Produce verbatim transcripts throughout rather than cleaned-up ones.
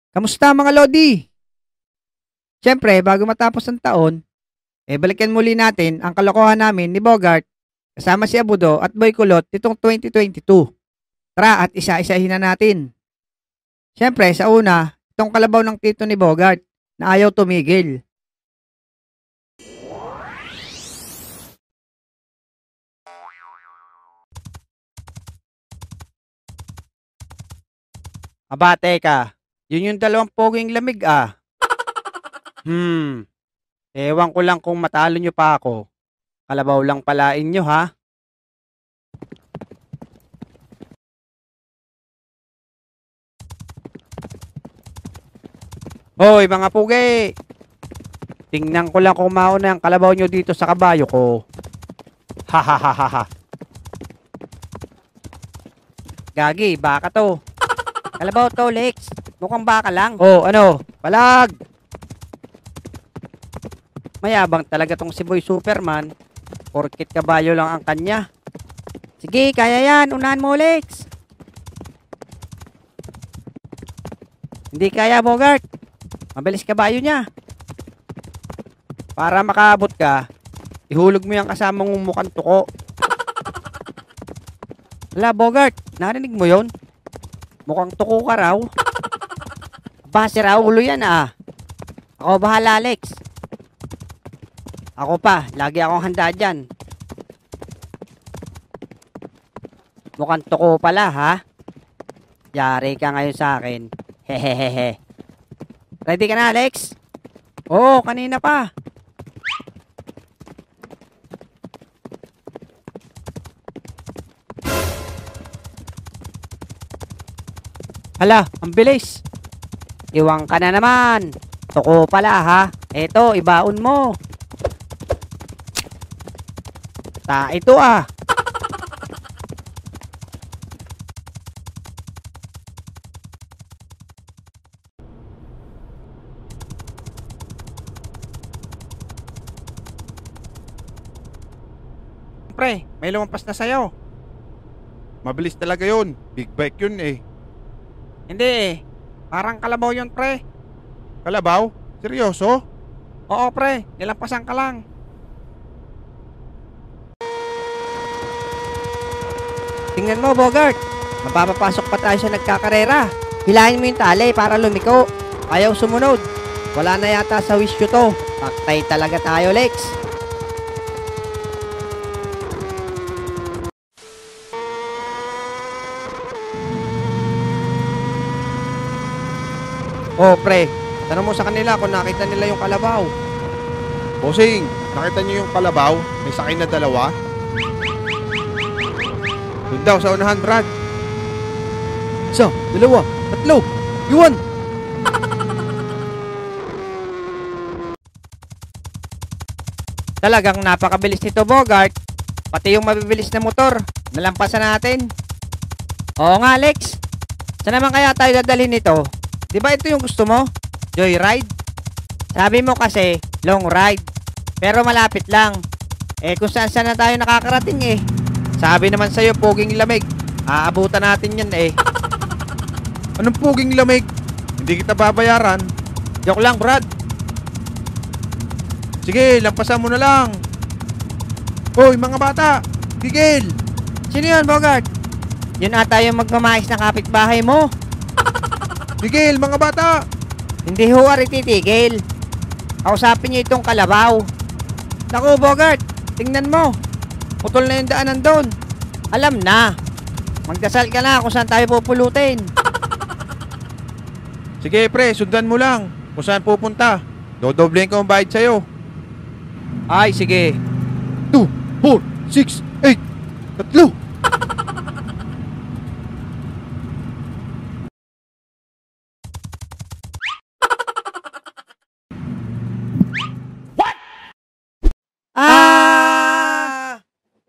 Kamusta mga Lodi? Siyempre, bago matapos ang taon, eh balikan muli natin ang kalokohan namin ni Bogart kasama si Abudo at Boy Kulot nitong twenty twenty-two. Tara at isa-isahin na natin. Siyempre, sa una, itong kalabaw ng tito ni Bogart na ayaw tumigil. Aba, teka. Yun yung dalawang poging lamig ah. Hmm, ewan ko lang kung matalo nyo pa ako. Kalabaw lang palain nyo ha. Hoy mga pugi! Tingnan ko lang kung mauna ang kalabaw nyo dito sa kabayo ko. Ha ha ha ha ha. Gagi, baka to. Kalabaw to, Lex. Mukhang baka lang. Oh, ano? Palag! Mayabang talaga tong si Boy Superman. Porkit kabayo lang ang kanya. Sige, kaya yan. Unahan mo, Lex. Hindi kaya, Bogart. Mabilis kabayo niya. Para makaabot ka, ihulog mo yung kasamang mukhang tuko. Wala, Bogart. Narinig mo yon? Mukhang tuko ka raw. Base raw ulo yan ah. Ako bahala, Lex. Ako pa, lagi akong handa dyan. Mukhang tuko pala, ha? Yari ka ngayon sa akin. Hehehehe. Ready ka na, Lex? Oo, kanina pa. Hala, ang bilis. Iwang ka na naman. Tuko pala ha. Eto, ibaon mo. Ta, ito ah. Pre, may lumampas na sayo. Mabilis talaga yun. Big bike yun eh. Hindi eh. Parang kalabaw yun, pre. Kalabaw? Seryoso? Oo, pre. Nilampasan ka lang. Tingnan mo, Bogart. Mapapapasok pa tayo sa nagkakarera. Hilahin mo yung tali para lumiko. Ayaw sumunod. Wala na yata sa wisyo to. Paktay talaga tayo, Lex. Oh, pre. Tanong mo sa kanila kung nakita nila yung kalabaw. Bossing, nakita niyo yung kalabaw? May sakay na dalawa? Doon daw sa unahan, Brad. Isa, dalawa, tatlo, iwan. Talagang napakabilis nito, Bogart. Pati yung mabibilis na motor, nalampasan natin. Oo nga, Alex. Saan naman kaya tayo dadalhin nito? Di ba ito yung gusto mo? Joyride? Sabi mo kasi, long ride. Pero malapit lang. Eh kung saan saan na tayo nakakarating eh. Sabi naman sa'yo, poging lamig. Aabutan natin yan eh. Anong puging lamig? Hindi kita babayaran. Joke lang, Brad. Sige, lampasan mo na lang. Hoy, mga bata! Tigil! Sino yun, Bogart? Yun ata yung magmamais na kapitbahay mo. Tigil, mga bata! Hindi ho ari titigil. Kausapin niyo itong kalabaw. Naku, Bogart, tingnan mo. Putol na yung daanan doon. Alam na. Magdasal ka na kung saan tayo pupulutin. Sige, pre, sundan mo lang. Kung saan pupunta. Dodoblein ko ang bayad sa'yo. Ay, sige. two, four, six, eight. Tatlo! Ah!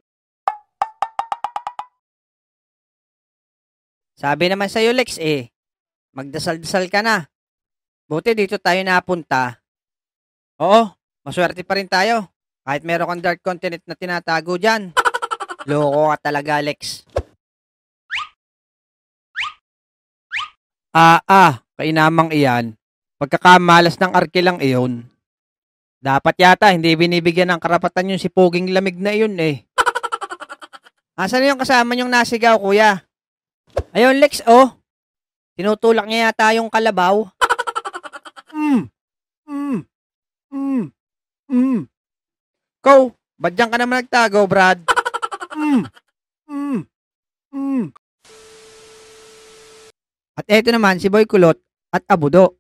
Sabi naman sa'yo, Lex, eh. Magdasal-dasal ka na. Buti dito tayo napunta. Oo, maswerte pa rin tayo. Kahit meron kang dark continent na tinatago dyan. Loko ka talaga, Lex. Ah, ah. Kainamang iyan, pagkakamalas ng arkilang iyon. Dapat yata hindi binibigyan ng karapatan yung si Poging lamig na iyon eh. Asan yung kasama yung nasigaw, kuya? Ayun, Lex, oh. Tinutulak niya yata yung kalabaw. Mm. Mm. Mm. Mm. Ko, ba't diyan ka naman nagtago, Brad? Mm. Mm. Mm. At eto naman si Boy Kulot at Abudo.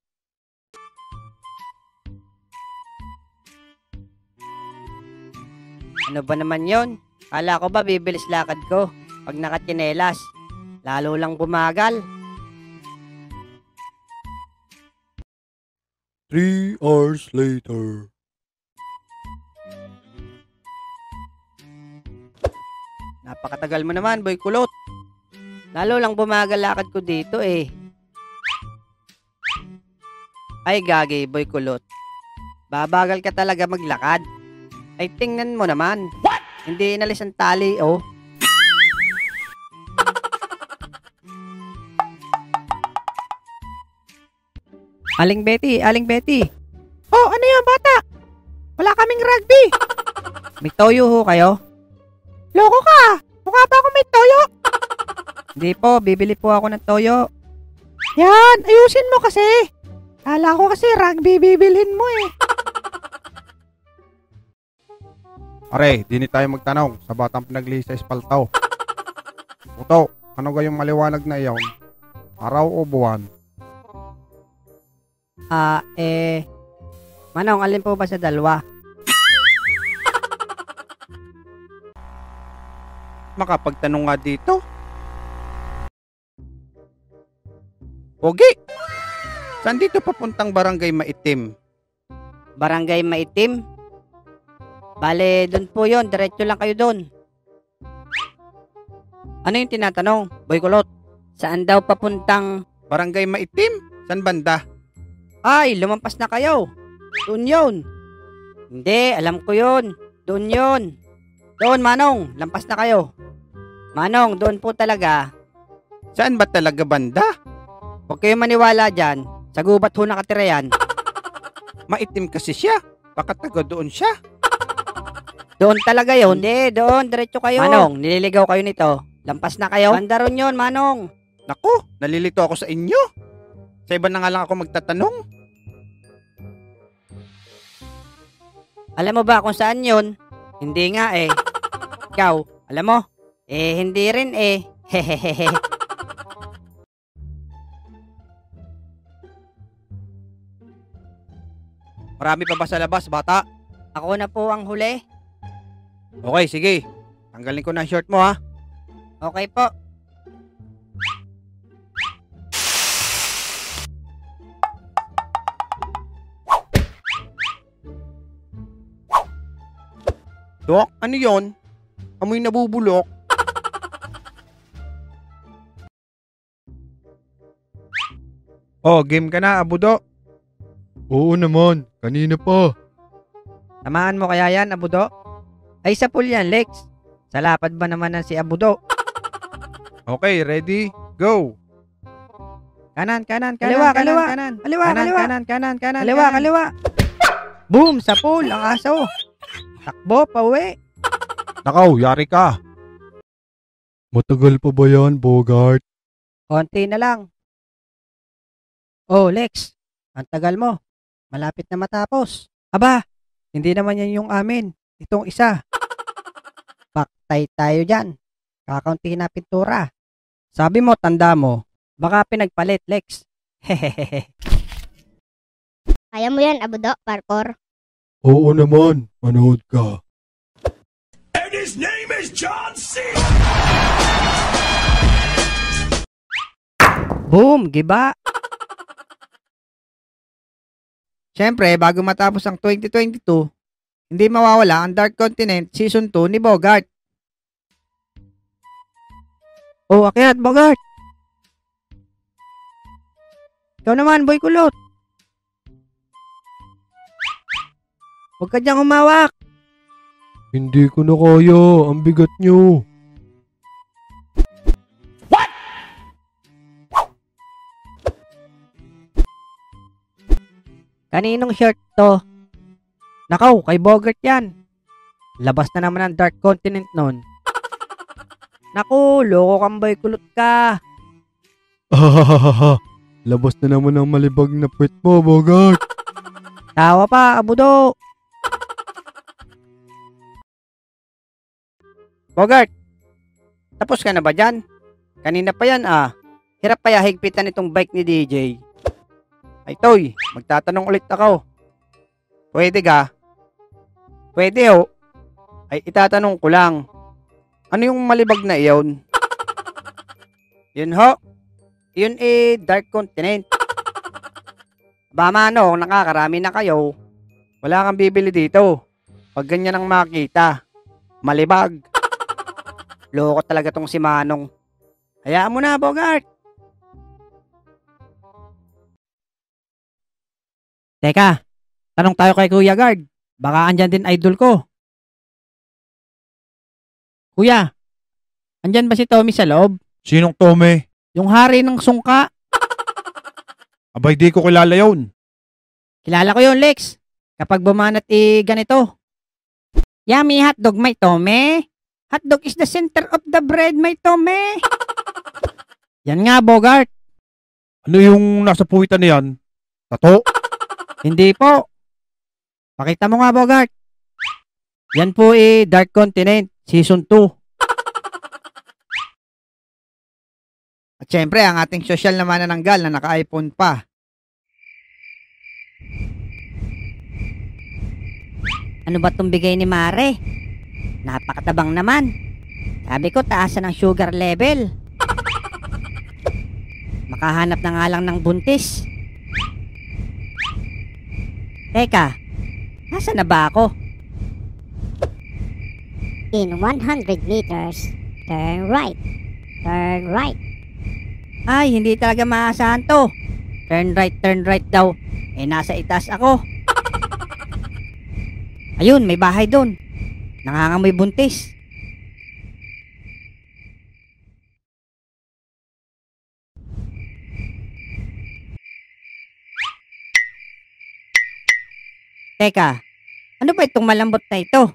Ano ba naman yon? Kala ko ba bibilis lakad ko pag nakatsinelas? Lalo lang bumagal. Three hours later. Napakatagal mo naman, Boy Kulot. Lalo lang bumagal lakad ko dito eh. Ay gagi, Boy Kulot. Babagal ka talaga maglakad. Ay tingnan mo naman. What? Hindi inalis ang tali, oh. Aling Betty, Aling Betty. Oh, ano yan, bata? Wala kaming rugby. May toyo ho kayo? Loko ka! Mukha ba ako may toyo? Hindi po, bibili po ako ng toyo. Yan, ayusin mo kasi. Kala ko kasi rugby bibilhin mo eh. Are, di ni tayo magtanong sa batang pinaglihi sa espaltaw. Puto, ano gayong maliwanag na iyon? Araw o buwan? Ah, eh... Manong, alin po ba sa dalawa? Makapagtanong nga dito. Pogi! Saan dito papuntang Barangay Maitim? Barangay Maitim? Bale, doon po yon, diretso lang kayo doon. Ano yung tinatanong, Boy Kulot? Saan daw papuntang... Barangay Maitim? San banda? Ay, lumampas na kayo. Doon yun. Hindi, alam ko yun. Doon yun. Doon, Manong, lampas na kayo. Manong, doon po talaga. Saan ba talaga banda? Huwag kayong maniwala dyan. Sa gubat ho nakatira yan. Maitim kasi siya. Baka taga doon siya. Doon talaga yun. Hindi, doon, diretso kayo. Manong, nililigaw kayo nito. Lampas na kayo. Banda ron yun, Manong. Naku, nalilito ako sa inyo. Sa iba na nga lang ako magtatanong. Alam mo ba kung saan yun? Hindi nga eh. Ikaw, alam mo? Eh, hindi rin eh. Hehehehe. Marami pa ba sa labas, bata? Ako na po ang huli. Okay, sige. Tanggalin ko na ang short mo, ha? Okay po. Dok, ano yon? Amoy nabubulok. Oh, game ka na, Abudo? Oo naman, kanina pa. Samahan mo kaya yan, Abudo? Ay, sa pool yan, Lex. Sa lapad ba naman ng si Abudo? Okay, ready? Go! Kanan, kanan, kanan, Kaliwa, kanan, kaliwa. kanan. Kaliwa, Kanan, kaliwa. kanan, kanan, kanan, Kaliwa, kanan. kaliwa. Boom, sa pool, ang aso. Takbo, pauwi. Nakaw, yari ka. Matagal pa ba yan, Bogart? Konti na lang. Oh, Lex. Ang tagal mo. Malapit na matapos. Aba, hindi naman yan yung amin. Itong isa. Paktay tayo dyan. Kakaunti na pintura. Sabi mo, tanda mo, baka pinagpalit, Lex. Hehehehe. Kaya mo yan, Abudo, parkour. Oo naman, manood ka. And his name is John C. Boom, giba. Siyempre, bago matapos ang twenty twenty-two, hindi mawawala ang Dark Continent Season two ni Bogart. Oh, akyat, Bogart. Ikaw naman, Boy Kulot. Huwag ka diyang humawak. Hindi ko na kaya, ang bigat nyo. Kaninong shirt to? Nakaw, kay Bogart yan. Labas na naman ang Dark Continent nun. Naku, loko kang bay, kulot ka. Ahahaha. Labas na naman ang malibag na puwet mo, Bogart. Tawa pa, abudo. Bogart, tapos ka na ba dyan? Kanina pa yan ah. Hirap pa higpitan itong bike ni D J. Ay Toy, magtatanong ulit ako. Pwede ka? Pwede ho. Ay itatanong ko lang. Ano yung malibag na iyon? Yun ho. Yun eh Dark Continent. Bama no, nakakarami na kayo. Wala kang bibili dito. Pag ganyan ang makita. Malibag. Loko talaga tong si Manong. Hayaan mo na, Bogart. Teka, tanong tayo kay Kuya Guard. Baka andyan din idol ko. Kuya, andyan ba si Tommy sa loob? Sinong Tommy? Yung hari ng sungka. Abay, di ko kilala yun. Kilala ko yun, Lex. Kapag bumanat eh ganito. Yummy hotdog, may Tommy. Hotdog is the center of the bread, may Tommy. Yan nga, Bogart. Ano yung nasa puwitan na yan? Tato? Hindi po. Pakita mo nga, Bogart. Yan po eh, Dark Continent, Season two. At syempre, ang ating social na manananggal na naka-iPhone pa. Ano ba itong bigay ni Mare? Napakatabang naman. Sabi ko, taasan ang sugar level. Makahanap na nga lang ng buntis. Teka, nasa na ba ako? In one hundred meters, turn right. Turn right. Ay, hindi talaga maasahan to. Turn right, turn right daw. Eh, nasa itaas ako. Ayun, may bahay doon. Nangangamoy buntis. Teka, ano ba itong malambot na ito?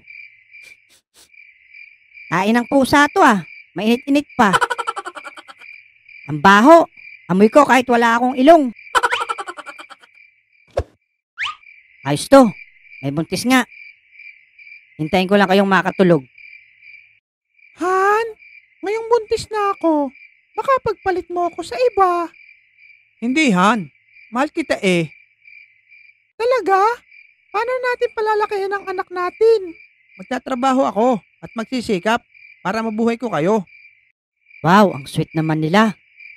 Kain ng pusa to ah. Mainit-init pa. Ang baho. Amoy ko kahit wala akong ilong. Ayos to. May buntis nga. Hintayin ko lang kayong makatulog. Han, ngayong buntis na ako. Baka pagpalit mo ako sa iba. Hindi, Han. Mahal kita eh. Talaga? Paano natin palalakihin ang anak natin? Magtatrabaho ako at magsisikap para mabuhay ko kayo. Wow, ang sweet naman nila.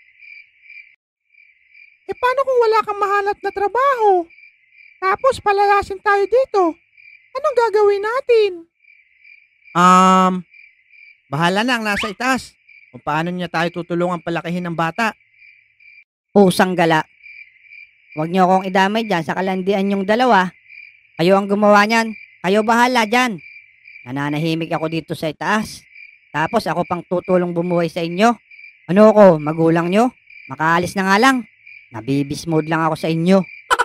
Eh paano kung wala kang mahanap na trabaho? Tapos palayasin tayo dito. Anong gagawin natin? Um, bahala na ang nasa itaas kung paano niya tayo tutulungan palakihin ng bata. Pusang gala. Huwag niyo akong idamay dyan sa kalandian yung dalawa. Kayo ang gumawa niyan. Kayo bahala dyan. Nananahimik ako dito sa itaas. Tapos ako pang tutulong bumuhay sa inyo. Ano ako, magulang nyo? Makaalis na nga lang. Nabibismode lang ako sa inyo.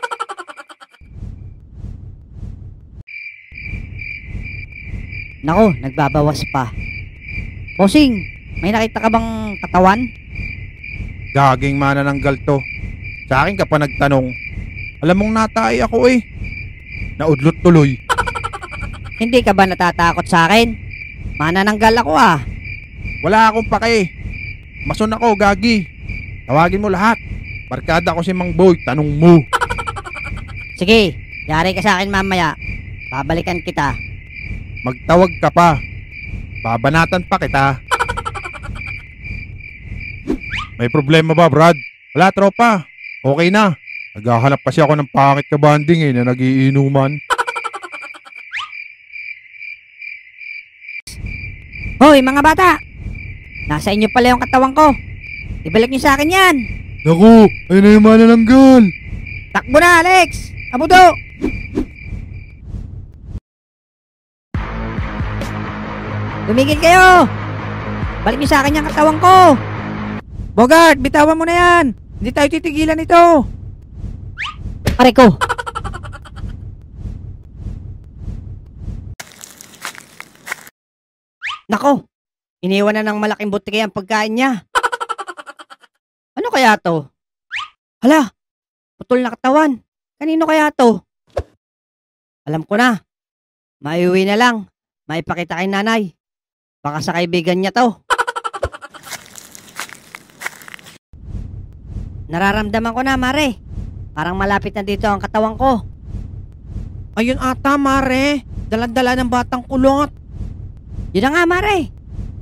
Nako, nagbabawas pa. Bossing, may nakita ka bang katawan? Gaging manananggal to. Sa akin ka pa nagtanong. Alam mong natay ako eh. Naudlot tuloy. Hindi ka ba natatakot sa akin? Manananggal ako ah. Wala akong pake. Mason ako, gagi. Tawagin mo lahat. Barkada ko si Mang Boy, tanong mo. Sige, yari ka sa akin mamaya. Babalikan kita. Magtawag ka pa. Babanatan pa kita. May problema ba, Brad? Wala, tropa. Okay na. Naghahanap kasi ako ng pangit ka banding eh na nagiinuman. Hoy mga bata! Nasa inyo pala yung katawan ko. Ibalik niyo sa akin yan. Naku, ayun na yung manananggal. Takbo na, Alex! Abudo! Tumigil kayo! Balik niyo sa akin yung katawan ko. Bogart, bitawan mo na yan. Hindi tayo titigilan ito. Pare ko, Nako, iniwan na ng malaking butike ang pagkain niya. Ano kaya to? Hala, putol na katawan. Kanino kaya to? Alam ko na. Maiuwi na lang. Maipakita kay nanay. Baka sa kaibigan niya to. Nararamdaman ko na, Mare. Parang malapit na dito ang katawan ko. Ayun ata, Mare. Daladala ng batang kulot. Yun na nga, Mare.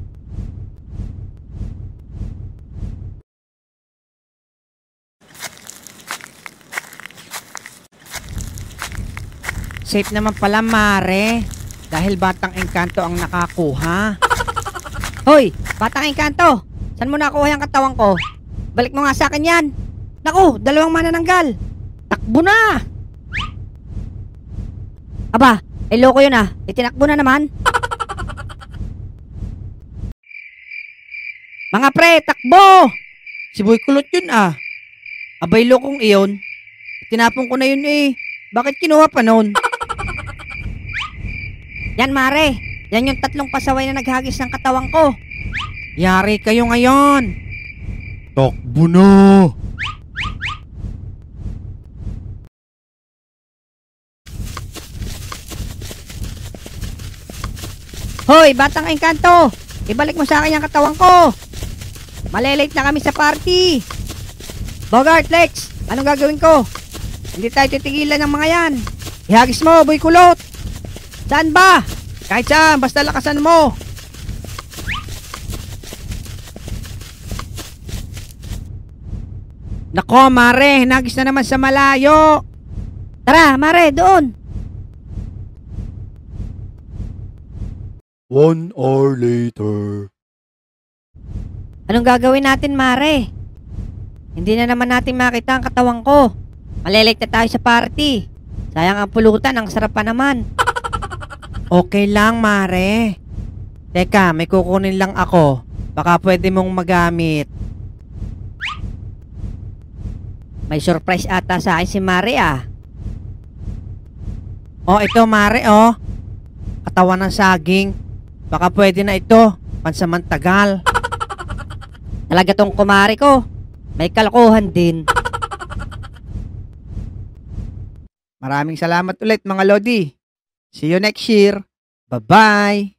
Safe naman pala, Mare. Dahil batang engkanto ang nakakuha. Hoy, batang engkanto. Saan mo nakuha yung katawan ko? Balik mo nga sa akin yan. Naku, dalawang manananggal. Takbo na. Aba, eh loko yun ah. Itinakbo na naman. Mga pre, takbo! Si Boy Kulot yun ah. Abay lokong iyon. Tinapon ko na yun eh. Bakit kinuha pa nun? Yan, Mare. Yan yung tatlong pasaway na naghagis ng katawan ko. Yari kayo ngayon. Takbo na! Hoy, batang engkanto! Ibalik mo sa akin yung katawan ko. Malilate na kami sa party. Bogart, Lex, anong gagawin ko? Hindi tayo titigilan ng mga yan. Ihagis mo, Boy Kulot. Saan ba? Kahit saan, basta lakasan mo. Nako, Mare, hinagis na naman sa malayo. Tara, Mare, doon. One hour later. Anong gagawin natin, Mare? Hindi na naman natin makita ang katawan ko. Malilate na tayo sa party. Sayang ang pulutan, ang sarap pa naman. Okay lang, Mare. Teka, may kukunin lang ako. Baka pwede mong magamit. May surprise ata sa akin si Mare ah. Oh, ito, Mare, oh. Katawan ng saging. Baka pwede na ito. Pansamantagal. Talaga tong kumare ko. May kalokohan din. Maraming salamat ulit mga Lodi. See you next year. Bye-bye.